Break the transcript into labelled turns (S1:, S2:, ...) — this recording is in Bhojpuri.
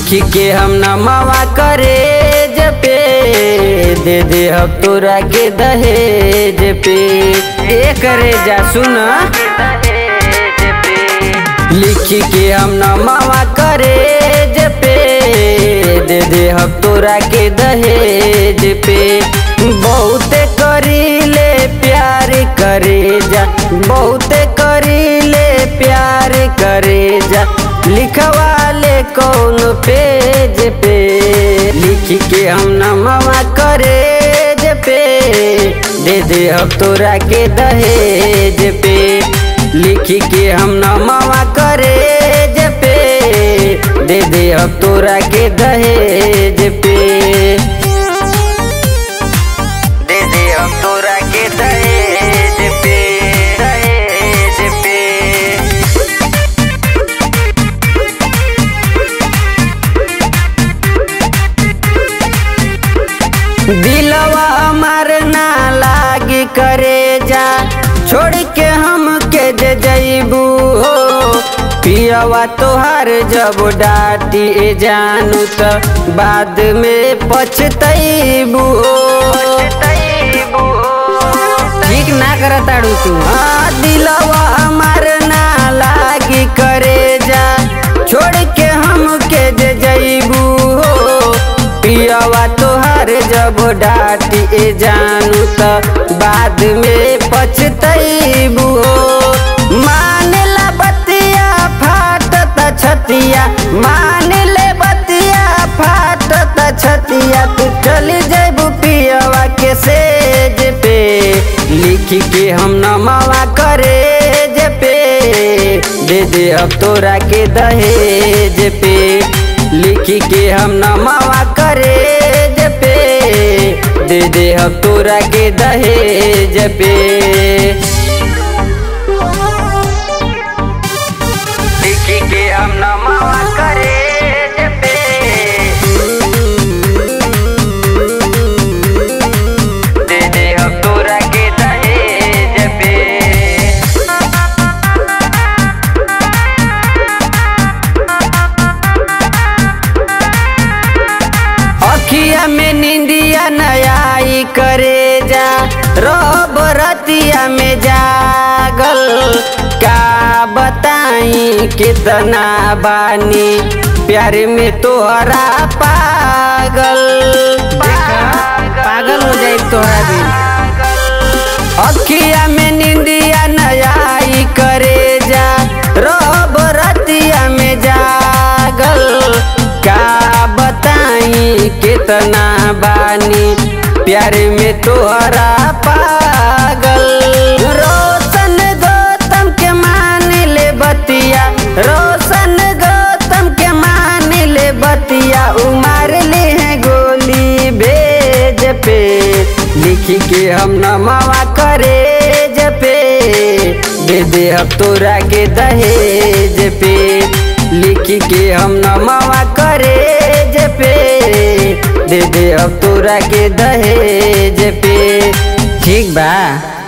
S1: के हम नमवा करेज पे दे दे हम तोरा के दहेज पे। करे जा सुन लिख के हम नमवा करेज पे दे दे हम तोरा के दहेज पे। बहुत करीले प्यार करे जा, बहुत करीले प्यार करे जा। लिखवाले कौन पेज पे लिख के हम नमवा करेज पे दे दे हम तोरा के दहेज पे। लिख के हम नमवा करेज पे दे दे हम तोरा के दहेज पे। दे दे हम तोरा के दहेज पे, दहेज पे। दिलवा हमार ना लागी करे जा, छोड़ के हम के जे जइबू हो। पियवा तोहार जब डाटी जानू त बाद में पछतइबू हो। ठीक ना करताड़ू तू। हाँ दिलवा हमार ना लागी करे जा, छोड़ के हम के जे जइबू हो। पियवा तोहार जब डाटी जानू त बाद में पछतइबू हो। मानेला बतिया फाटत छतिया, मानेले बतिया फाटत छतिया। तू चली जइबू पियवा के सेज पे लिख के हम नमवा करेज पे दे दे अब तोरा के दहेज पे। लिख के हम नमवा करेज पे दे दे हम तोरा के दहेज पे। लिख के हम नमवा करेज पे दे दे हम तोरा के दहेज पे। अखिया में निंदिया नयाई करे जा, रोब रतिया में जागल। का बताई कितना बानी प्यार में तोहरा पागल। पागल हो जाए तोहरा भी। अखिया में निंदिया नयाई करे जा, रोब रतिया में जागल। का बताई कितना बानी प्यार में तोहरा पागल। रोशन गौतम के मान ले बतिया, रोशन गौतम के मान ले बतिया। उमार ले हैं गोली भेज पे लिख के हम नमवा करेज पे दे दे हम तोरा के दहेज पे। लिख के हम नमवा करेज पे दे दे अब तोरा के दहेज पे। ठीक बा।